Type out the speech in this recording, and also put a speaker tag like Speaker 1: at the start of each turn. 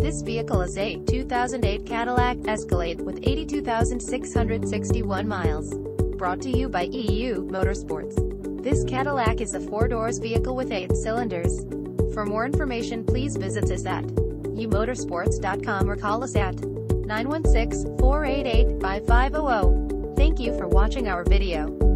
Speaker 1: This vehicle is a 2008 Cadillac Escalade with 82,661 miles. Brought to you by EU Motorsports. This Cadillac is a 4-doors vehicle with 8 cylinders. For more information, please visit us at eumotorsports.com or call us at 916-488-5500. Thank you for watching our video.